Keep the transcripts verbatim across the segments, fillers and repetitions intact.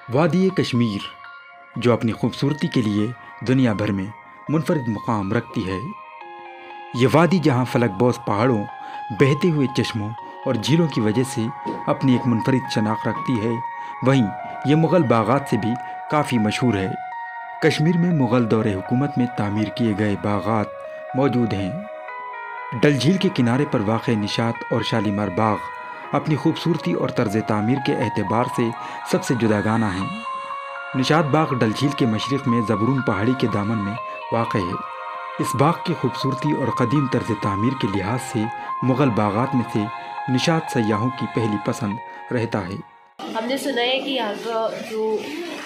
وادی کشمیر جو اپنی خوبصورتی کے لیے دنیا بھر میں منفرد مقام رکھتی ہے، یہ وادی جہاں فلک بوس پہاڑوں، بہتے ہوئے چشموں اور جھیلوں کی وجہ سے اپنی ایک منفرد شناخت رکھتی ہے، وہیں یہ مغل باغات سے بھی کافی مشہور ہے۔ کشمیر میں مغل دور حکومت میں تعمیر کیے گئے باغات موجود ہیں۔ ڈل جھیل کے کنارے پر واقع نشاط اور شالیمار باغ اپنی خوبصورتی اور طرز تعمیر کے اعتبار سے سب سے جداگانہ ہیں۔ نشاط باغ ڈل جھیل کے مشرق میں زبرون پہاڑی کے دامن میں واقع ہے۔ اس باغ کی خوبصورتی اور قدیم طرز تعمیر کے لحاظ سے مغل باغات میں سے نشاط سیاحوں کی پہلی پسند رہتا ہے۔ ہم نے سنا ہے کہ یہاں کا جو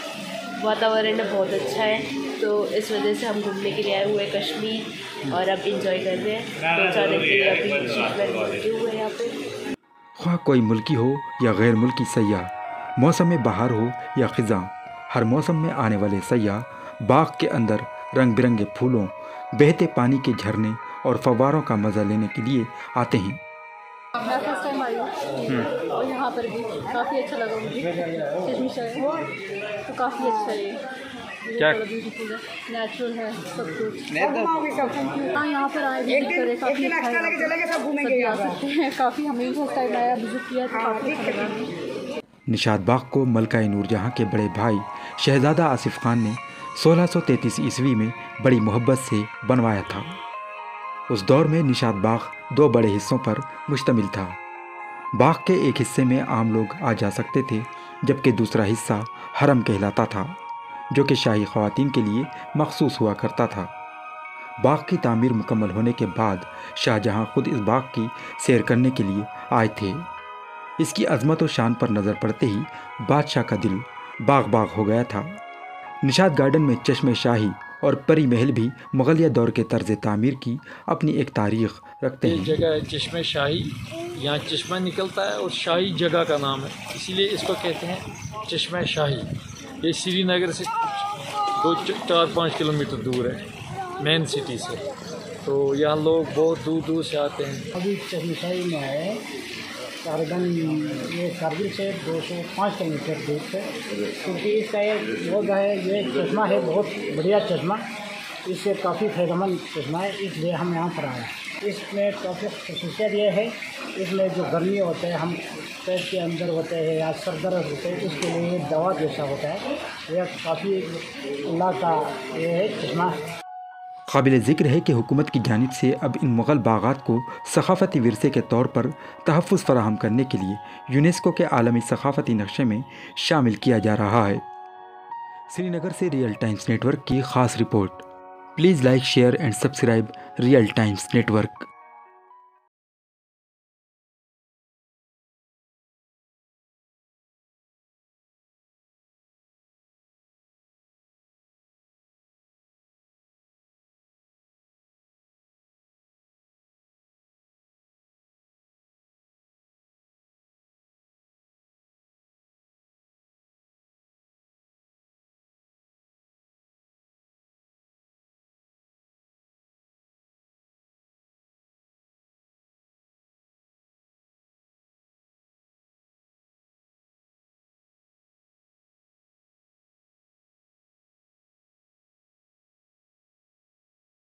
واتاورن بہت اچھا ہے، تو اس وجہ سے ہم گھومنے کے لیے آئے ہوئے کشمیر اور اب انجوائے کر رہے ہیں۔ دو چار دن کے لیے ابھی رکے ہوئے ہیں یہاں پہ۔ خواہ کوئی ملکی ہو یا غیر ملکی سیاح، موسم بہار ہو یا خزاں، ہر موسم میں آنے والے سیاح باغ کے اندر رنگ برنگے پھولوں، بہتے پانی کے جھرنے اور فواروں کا مزہ لینے کے لیے آتے ہیں۔ میں فرسٹ ٹائم آئی ہوں اور یہاں پر بھی کافی اچھا لگا مجھے، کشمش ہے تو کافی اچھا ہے، کیا بیوٹیفل ہے، نیچرل ہے سب کچھ۔ ہاں یہاں پر آئے وزٹ کرے، کافی اچھا ہے، آ سکتے ہیں، کافی ہمیں فرسٹ ٹائم آیا وزٹ کیا تو کافی اچھا لگا۔ نشاط باغ کو ملکہ نور جہاں کے بڑے بھائی شہزادہ آصف خان نے سولہ سو تینتیس عیسوی میں بڑی محبت سے بنوایا تھا۔ اس دور میں نشاط باغ دو بڑے حصوں پر مشتمل تھا۔ باغ کے ایک حصے میں عام لوگ آ جا سکتے تھے، جبکہ دوسرا حصہ حرم کہلاتا تھا، جو کہ شاہی خواتین کے لیے مخصوص ہوا کرتا تھا۔ باغ کی تعمیر مکمل ہونے کے بعد شاہ جہاں خود اس باغ کی سیر کرنے کے لیے آئے تھے۔ اس کی عظمت و شان پر نظر پڑتے ہی بادشاہ کا دل باغ باغ ہو گیا تھا۔ نشاط گارڈن میں چشم شاہی اور پری محل بھی مغلیہ دور کے طرز تعمیر کی اپنی ایک تاریخ رکھتے ہیں۔ یہ جگہ ہے چشم شاہی، یہاں چشمہ نکلتا ہے اور شاہی جگہ کا نام ہے، اسی لیے اس کو کہتے ہیں چشمہ شاہی۔ یہ سری نگر سے دو چار پانچ کلومیٹر دور ہے مین سٹی سے، تو یہاں لوگ بہت دور دور سے آتے ہیں۔ ابھی چشمہ شاہی میں ہے تقریباً یہ کارگل سے دو سو پانچ کلو میٹر دور سے، کیونکہ اس کا ایک وہ جو ہے یہ چشمہ ہے بہت بڑھیا چشمہ، اس سے کافی فائدہ مند چشمہ ہے، اس لیے ہم یہاں پر آئے ہیں۔ اس میں کافی خصوصیت یہ ہے، اس میں جو گرمی ہوتا ہے، ہم پیٹ کے اندر ہوتے ہیں یا سر درد ہوتے ہیں، اس کے لیے یہ دوا جیسا ہوتا ہے، یہ کافی اللہ کا یہ ہے چشمہ۔ قابل ذکر ہے کہ حکومت کی جانب سے اب ان مغل باغات کو ثقافتی ورثے کے طور پر تحفظ فراہم کرنے کے لیے یونیسکو کے عالمی ثقافتی نقشے میں شامل کیا جا رہا ہے۔ سری نگر سے ریئل ٹائمز نیٹ ورک کی خاص رپورٹ۔ Please like, share and subscribe Real Times net work.